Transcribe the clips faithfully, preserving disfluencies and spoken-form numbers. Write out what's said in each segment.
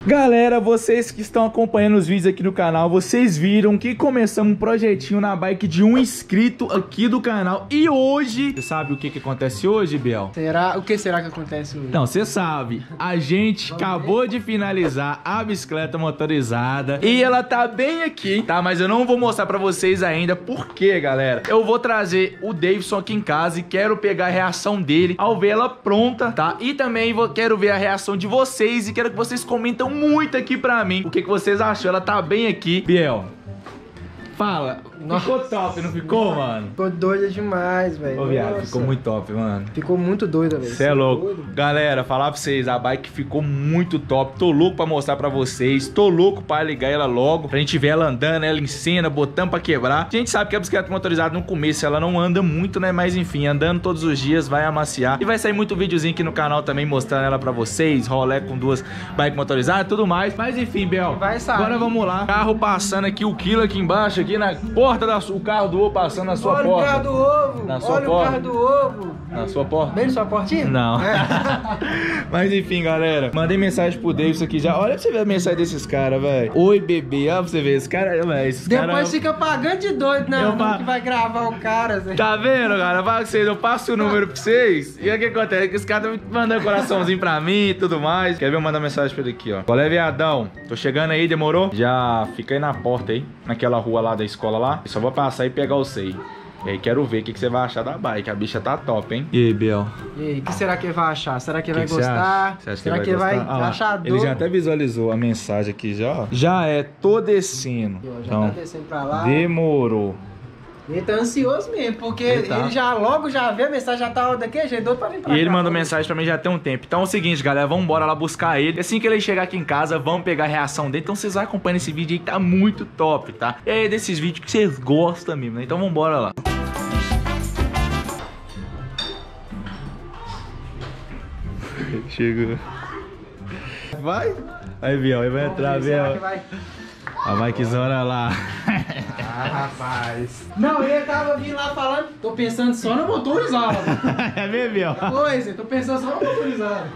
Galera, vocês que estão acompanhando os vídeos aqui no canal, vocês viram que começamos um projetinho na bike de um inscrito aqui do canal. E hoje, você sabe o que que acontece hoje, Biel? Será? O que será que acontece hoje? Não, você sabe, a gente acabou de finalizar a bicicleta motorizada e ela tá bem aqui, tá? Mas eu não vou mostrar pra vocês ainda porque, galera, eu vou trazer o Davidson aqui em casa e quero pegar a reação dele ao ver ela pronta, tá? E também vou, quero ver a reação de vocês e quero que vocês comentem muito aqui pra mim o que, que vocês acham. Ela tá bem aqui. Biel, fala. Nossa. Ficou top, não ficou, mano? Ficou doida demais, velho. Ô, viado, ficou muito top, mano. Ficou muito doida, velho. Você é louco. Doido. Galera, falar pra vocês, a bike ficou muito top. Tô louco pra mostrar pra vocês. Tô louco pra ligar ela logo, pra gente ver ela andando, ela em cena, botando pra quebrar. A gente sabe que a bicicleta motorizada no começo, ela não anda muito, né? Mas enfim, andando todos os dias, vai amaciar. E vai sair muito videozinho aqui no canal também, mostrando ela pra vocês. Rolé com duas bikes motorizadas e tudo mais. Mas enfim, Bel, vai sair. Agora vamos lá. Carro passando aqui, o quilo aqui embaixo, aqui na porta da sua... O carro do ovo passando na sua Olha porta. Olha o carro do ovo. Na sua Olha porta. o carro do ovo. Na sua porta? Bem na sua portinha? Não. É. Mas enfim, galera. Mandei mensagem pro Davidson aqui já. Olha pra você ver a mensagem desses caras, velho. Oi, bebê. Olha pra você ver. Esse cara, velho. Esses Depois cara... fica pagando de doido, né? Eu pa... que vai gravar o cara, Zé. Tá vendo, cara? Fala com vocês. Eu passo o número pra vocês. E aí o que acontece? Que esse cara tá mandando coraçãozinho pra mim e tudo mais. Quer ver eu mandar mensagem pra ele aqui, ó. Qual é, viadão? Tô chegando aí, demorou? Já fica aí na porta aí. Naquela rua lá da escola lá. Eu só vou passar e pegar o sei. E aí quero ver o que, que você vai achar da bike. A bicha tá top, hein? E aí, Biel? E aí, o que será que ele vai achar? Será que ele vai que gostar? Você acha será que ele vai, que ele vai ah, achar dor? Ele já até visualizou a mensagem aqui já. Já é, tô descendo. Já então, tá descendo pra lá. Demorou. Ele tá ansioso mesmo, porque ele, tá. ele já logo já vê a mensagem, já tá daquele jeito, doido pra vir pra cá. E ele mandou mensagem pra mim já tem um tempo. Então é o seguinte, galera, vamos embora lá buscar ele. Assim que ele chegar aqui em casa, vamos pegar a reação dele. Então vocês vão acompanhando esse vídeo aí que tá muito top, tá? É desses vídeos que vocês gostam mesmo, né? Então vamos embora lá. Chegou. Vai? Aí, Biel, aí vai entrar, Biel. A bikezona lá. Ah, rapaz. Não, ele tava vindo lá falando, tô pensando só no motorizado. É mesmo, Biel? Pois é, tô pensando só no motorizado.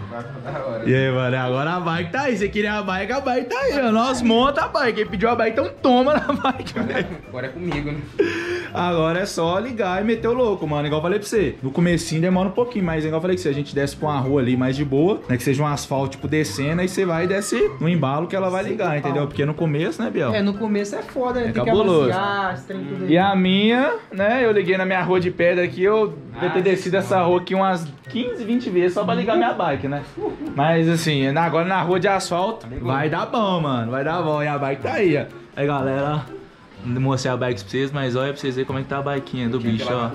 E aí, mano, agora a bike tá aí. Você queria a bike, a bike tá aí, ó. Nós monta a bike. Quem pediu a bike, então toma na bike. Agora, agora é comigo, né? Agora é só ligar e meter o louco, mano. Igual eu falei pra você. No comecinho demora um pouquinho, mas igual eu falei que você, a gente desce pra uma rua ali mais de boa, né? Que seja um asfalto, tipo, descendo, aí você vai e desce no embalo que ela vai ligar, entendeu? Porque no começo, né, Biel? É, no começo é foda, né? É tem cabuloso. que amaciar, esse trem tudo aí. E a minha, né, eu liguei na minha rua de pedra aqui, eu ah, devo ter descido essa rua aqui umas quinze, vinte vezes só pra ligar minha bike, né? Mas assim, agora na rua de asfalto, vai dar bom, mano, vai dar bom. E a bike tá aí, ó. Aí, galera, não mostrei a bike pra vocês, mas olha pra vocês verem como é que tá a biquinha do bicho, ó.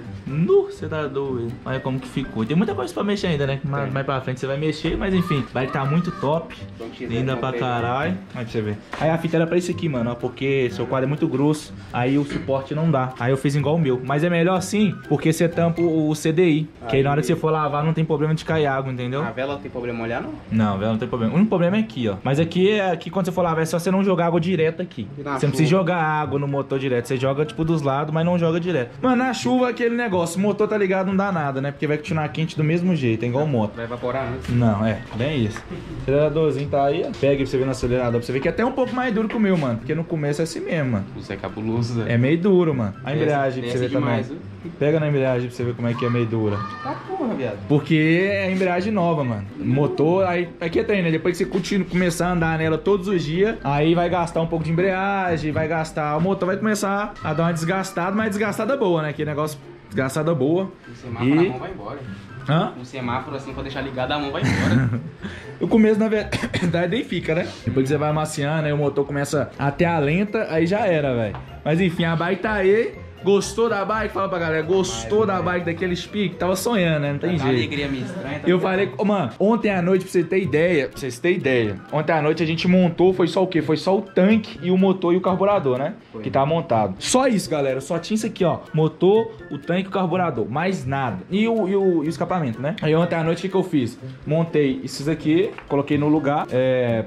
Nu, você tá doido. Olha como que ficou. Tem muita coisa pra mexer ainda, né? Mais, mais pra frente você vai mexer, mas enfim. A bike tá muito top. Linda pra caralho. Olha pra você ver. Aí a fita era pra isso aqui, mano, ó, porque seu quadro é muito grosso. Aí o suporte não dá. Aí eu fiz igual o meu. Mas é melhor assim, porque você tampa o C D I. Que aí na hora que você for lavar não tem problema de cair água, entendeu? A vela não tem problema molhar, não? Não, a vela não tem problema. O único problema é aqui, ó. Mas aqui, aqui quando você for lavar é só você não jogar água direto aqui. Você não precisa jogar água no motor direto. Você joga tipo dos lados, mas não joga direto. Mano, na chuva aquele negócio. O motor tá ligado, não dá nada, né? Porque vai continuar quente do mesmo jeito, é igual moto. Vai evaporar antes. Não, é, bem isso. O aceleradorzinho tá aí, ó. Pega pra você ver no acelerador, pra você ver que é até um pouco mais duro que o meu, mano. Porque no começo é assim mesmo, mano. Isso é cabuloso, né? É meio duro, mano. A embreagem pra você ver demais, também. Viu? Pega na embreagem pra você ver como é que é meio dura. Tá porra, viado. Porque é a embreagem nova, mano. Motor, aí aqui é treino, né? Depois que você continua, começar a andar nela todos os dias, aí vai gastar um pouco de embreagem, vai gastar. O motor vai começar a dar uma desgastada, mas desgastada boa, né? Que negócio desgastada boa. O semáforo e... a mão vai embora. Hã? Um semáforo assim pra deixar ligado, a mão vai embora. O começo, na verdade, nem fica, né? Depois que você vai amaciando, aí o motor começa a ter a lenta, aí já era, velho. Mas enfim, a bike tá aí. Gostou da bike? Fala pra galera, gostou da bike daquele speak? Tava sonhando, né? Não tem jeito. Alegria meio estranha. Eu falei, oh, mano, ontem à noite, pra você ter ideia, pra vocês terem ideia, ontem à noite a gente montou, foi só o quê? Foi só o tanque e o motor e o carburador, né? Foi. Que tá montado. Só isso, galera, só tinha isso aqui, ó. Motor, o tanque e o carburador, mais nada. E o, e o, e o escapamento, né? Aí ontem à noite, o que que eu fiz? Montei esses aqui, coloquei no lugar, é...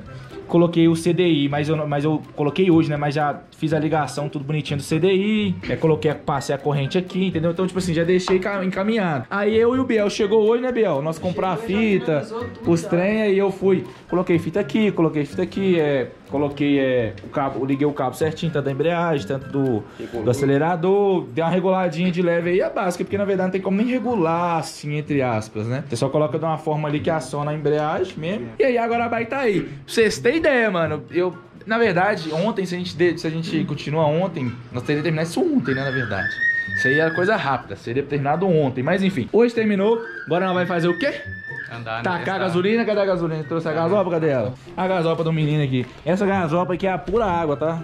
coloquei o C D I, mas eu, mas eu coloquei hoje, né? Mas já fiz a ligação, tudo bonitinho do C D I. É, coloquei, passei a corrente aqui, entendeu? Então, tipo assim, já deixei encaminhado. Aí eu e o Biel chegou hoje, né, Biel? Nós compramos a fita, os trem, aí eu fui. Coloquei fita aqui, coloquei fita aqui, é, coloquei é, o cabo, liguei o cabo certinho, tanto da embreagem, tanto do, do acelerador. Dei uma reguladinha de leve aí, é básica, porque na verdade não tem como nem regular assim, entre aspas, né? Você só coloca de uma forma ali que aciona a embreagem mesmo. E aí agora a bike tá aí. Pra vocês terem ideia, mano, eu. Na verdade, ontem, se a gente, se a gente continua ontem, nós teríamos terminado isso ontem, né, na verdade. Isso aí era coisa rápida, seria terminado ontem. Mas enfim, hoje terminou, agora nós vai fazer o quê? Andar, Tacar a gasolina, cadê a gasolina? Trouxe a gasopa, cadê ela? A gasopa do menino aqui. Essa gasopa aqui é a pura água, tá?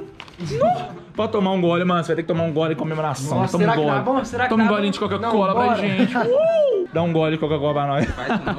Pode tomar um gole, mano. Você vai ter que tomar um gole em comemoração. Nossa, Toma será um que gole. tá bom? Será que Toma um tá golinho bom? de Coca-Cola pra Não, gente. Uh! Dá um gole de Coca-Cola pra nós.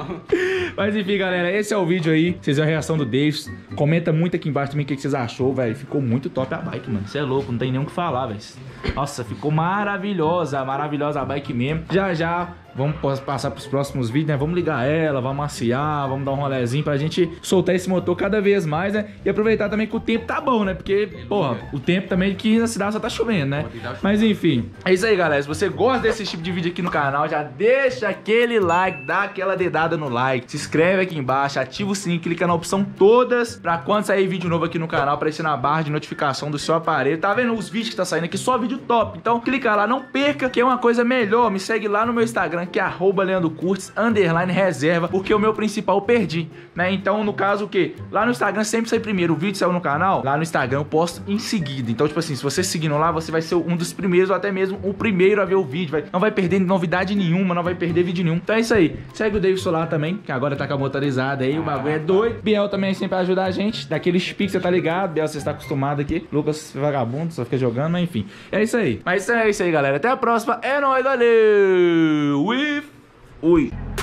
Mas enfim, galera, esse é o vídeo aí. Vocês viram a reação do Davis. Comenta muito aqui embaixo também o que vocês achou, velho. Ficou muito top a bike, mano. Você é louco, não tem nem o que falar, velho. Nossa, ficou maravilhosa, maravilhosa a bike mesmo. Já já vamos passar pros próximos vídeos, né? Vamos ligar ela, vamos maciar, vamos dar um rolezinho pra gente soltar esse motor cada vez mais, né? E aproveitar também que o tempo tá bom, né? Porque, porra, o tempo também aqui na cidade só tá chovendo, né? Mas enfim, é isso aí, galera. Se você gosta desse tipo de vídeo aqui no canal, já deixa aquele like, dá aquela dedada no like, se inscreve aqui embaixo, ativa o sininho, clica na opção todas pra quando sair vídeo novo aqui no canal, aparecer na barra de notificação do seu aparelho. Tá vendo os vídeos que tá saindo aqui? Só vídeo top. Então clica lá, não perca, que é uma coisa melhor. Me segue lá no meu Instagram, que é arroba Leandro Curtis, underline reserva, porque o meu principal eu perdi, né? Então, no caso, o que? Lá no Instagram sempre sai primeiro. O vídeo saiu no canal, lá no Instagram eu posto em seguida. Então, tipo assim, se você seguindo lá, você vai ser um dos primeiros, ou até mesmo o primeiro a ver o vídeo. Vai, não vai perder novidade nenhuma, não vai perder vídeo nenhum. Então é isso aí. Segue o Davidson lá também, que agora tá com a motorizada aí, o bagulho é doido. Biel também sempre ajuda a gente, daquele speak, você tá ligado? Biel, você está acostumado aqui. Lucas, vagabundo, só fica jogando, mas enfim. É isso aí. Mas é isso aí, galera. Até a próxima. É nóis, valeu! E... Ui.